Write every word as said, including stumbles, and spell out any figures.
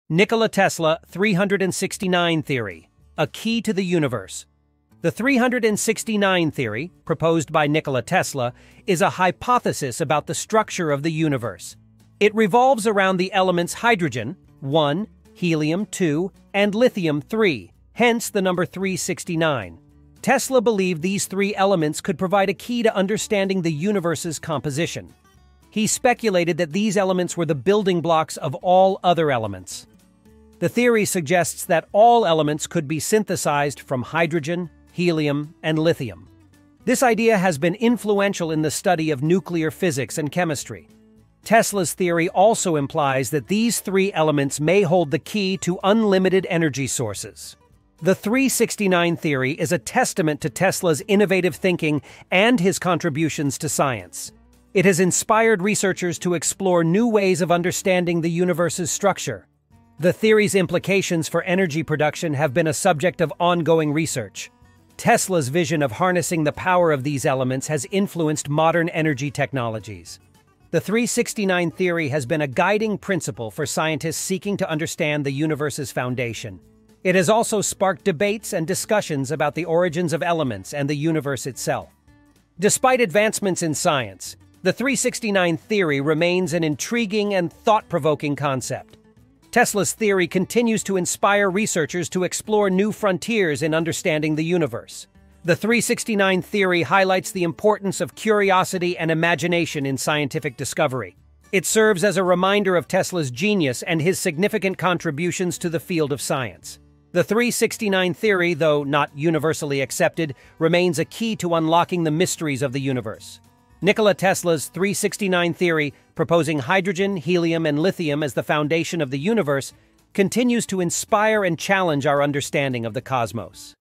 Nikola Tesla three hundred sixty-nine theory, a key to the universe. The three hundred sixty-nine theory, proposed by Nikola Tesla, is a hypothesis about the structure of the universe. It revolves around the elements hydrogen, one, helium, two, and lithium, three, hence the number three hundred sixty-nine. Tesla believed these three elements could provide a key to understanding the universe's composition. He speculated that these elements were the building blocks of all other elements. The theory suggests that all elements could be synthesized from hydrogen, helium, and lithium. This idea has been influential in the study of nuclear physics and chemistry. Tesla's theory also implies that these three elements may hold the key to unlimited energy sources. The three hundred sixty-nine theory is a testament to Tesla's innovative thinking and his contributions to science. It has inspired researchers to explore new ways of understanding the universe's structure. The theory's implications for energy production have been a subject of ongoing research. Tesla's vision of harnessing the power of these elements has influenced modern energy technologies. The three hundred sixty-nine theory has been a guiding principle for scientists seeking to understand the universe's foundation. It has also sparked debates and discussions about the origins of elements and the universe itself. Despite advancements in science, the three hundred sixty-nine theory remains an intriguing and thought-provoking concept. Tesla's theory continues to inspire researchers to explore new frontiers in understanding the universe. The three hundred sixty-nine theory highlights the importance of curiosity and imagination in scientific discovery. It serves as a reminder of Tesla's genius and his significant contributions to the field of science. The three hundred sixty-nine theory, though not universally accepted, remains a key to unlocking the mysteries of the universe. Nikola Tesla's three hundred sixty-nine theory, proposing hydrogen, helium, and lithium as the foundation of the universe, continues to inspire and challenge our understanding of the cosmos.